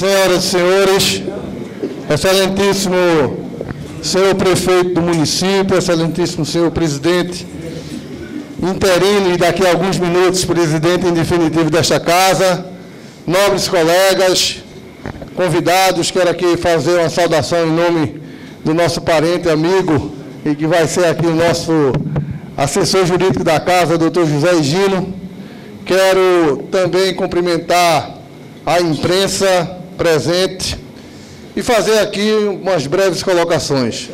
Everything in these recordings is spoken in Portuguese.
senhoras e senhores, excelentíssimo senhor prefeito do município, excelentíssimo senhor presidente interino e daqui a alguns minutos presidente em definitivo desta casa, nobres colegas, convidados, quero aqui fazer uma saudação em nome do nosso parente, amigo, e que vai ser aqui o nosso assessor jurídico da casa, doutor José Higino. Quero também cumprimentar a imprensa presente e fazer aqui umas breves colocações.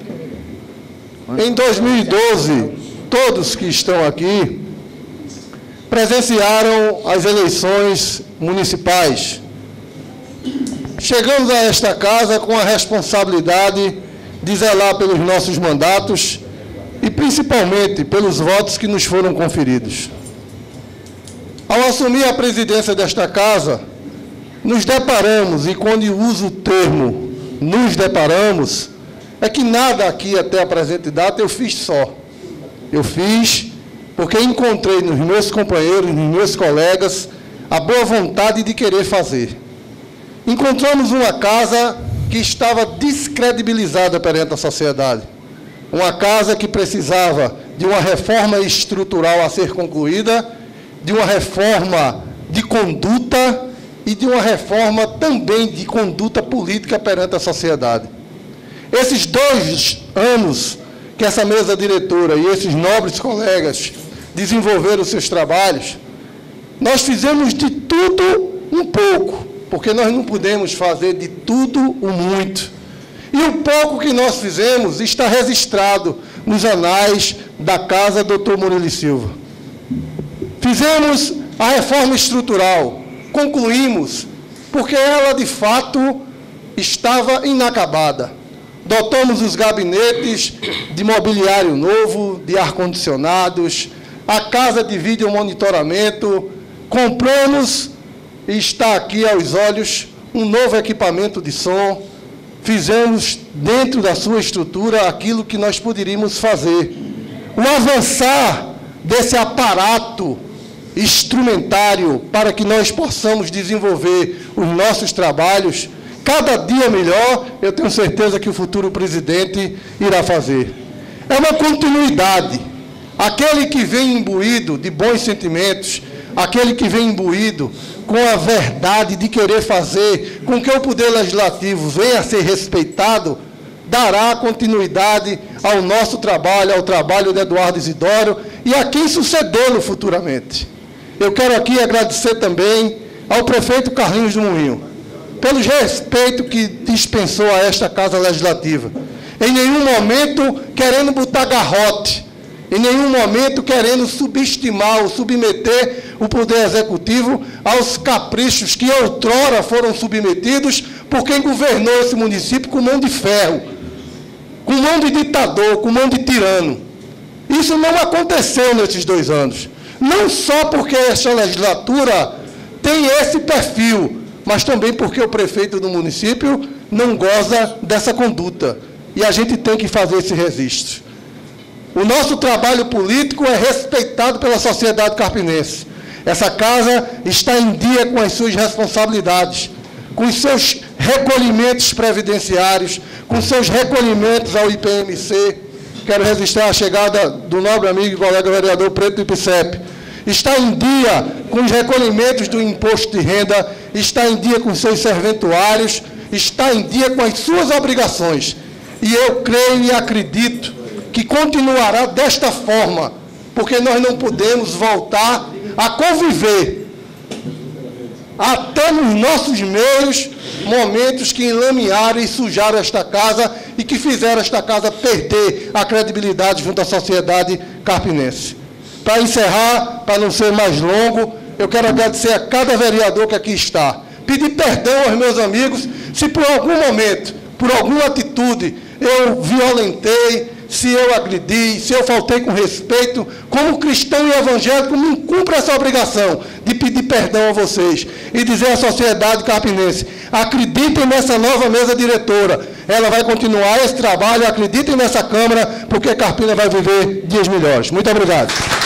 Em 2012, todos que estão aqui presenciaram as eleições municipais. Chegamos a esta casa com a responsabilidade de zelar pelos nossos mandatos e, principalmente, pelos votos que nos foram conferidos. Ao assumir a presidência desta casa, nos deparamos, e quando eu uso o termo nos deparamos, é que nada aqui até a presente data eu fiz só. Eu fiz porque encontrei nos meus companheiros, nos meus colegas, a boa vontade de querer fazer. Encontramos uma casa que estava descredibilizada perante a sociedade. Uma casa que precisava de uma reforma estrutural a ser concluída, de uma reforma de conduta e de uma reforma também de conduta política perante a sociedade. Esses 2 anos que essa mesa diretora e esses nobres colegas desenvolveram seus trabalhos, nós fizemos de tudo um pouco, porque nós não podemos fazer de tudo o muito. E o pouco que nós fizemos está registrado nos anais da Casa Dr. Murilo Silva. Fizemos a reforma estrutural, concluímos, porque ela, de fato, estava inacabada. Dotamos os gabinetes de mobiliário novo, de ar-condicionados, a casa de vídeo monitoramento, compramos, e está aqui aos olhos, um novo equipamento de som, fizemos dentro da sua estrutura aquilo que nós poderíamos fazer. O avançar desse aparato instrumentário para que nós possamos desenvolver os nossos trabalhos, cada dia melhor, eu tenho certeza que o futuro presidente irá fazer. É uma continuidade. Aquele que vem imbuído de bons sentimentos, aquele que vem imbuído com a verdade de querer fazer com que o Poder Legislativo venha a ser respeitado, dará continuidade ao nosso trabalho, ao trabalho de Eduardo Isidoro e a quem sucedê-lo futuramente. Eu quero aqui agradecer também ao prefeito Carlinhos do Moinho, pelo respeito que dispensou a esta Casa Legislativa. Em nenhum momento querendo botar garrote, em nenhum momento querendo subestimar ou submeter o Poder Executivo aos caprichos que outrora foram submetidos por quem governou esse município com mão de ferro, com mão de ditador, com mão de tirano. Isso não aconteceu nesses 2 anos. Não só porque esta legislatura tem esse perfil, mas também porque o prefeito do município não goza dessa conduta. E a gente tem que fazer esse registro. O nosso trabalho político é respeitado pela sociedade carpinense. Essa casa está em dia com as suas responsabilidades, com os seus recolhimentos previdenciários, com seus recolhimentos ao IPMC. Quero registrar a chegada do nobre amigo e colega vereador Preto do IPCEP. Está em dia com os recolhimentos do imposto de renda, está em dia com seus serventuários, está em dia com as suas obrigações. E eu creio e acredito que continuará desta forma, porque nós não podemos voltar a conviver até nos nossos meios momentos que enlamearam e sujaram esta casa e que fizeram esta casa perder a credibilidade junto à sociedade carpinense. Para encerrar, para não ser mais longo, eu quero agradecer a cada vereador que aqui está. Pedir perdão aos meus amigos se por algum momento, por alguma atitude, eu violentei, se eu agredi, se eu faltei com respeito, como cristão e evangélico, não cumpro essa obrigação de pedir perdão a vocês e dizer à sociedade carpinense, acreditem nessa nova mesa diretora, ela vai continuar esse trabalho, acreditem nessa Câmara, porque Carpina vai viver dias melhores. Muito obrigado.